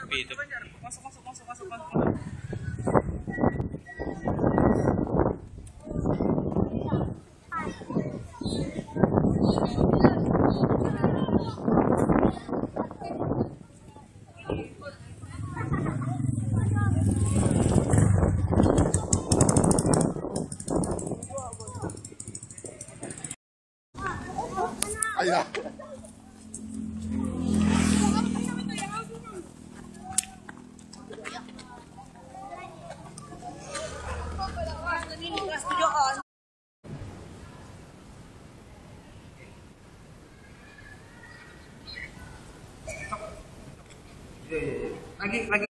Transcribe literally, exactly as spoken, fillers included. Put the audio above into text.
tepi itu. Masuk, masuk, masuk, masuk, masuk. Ayah. Lagi, lagi.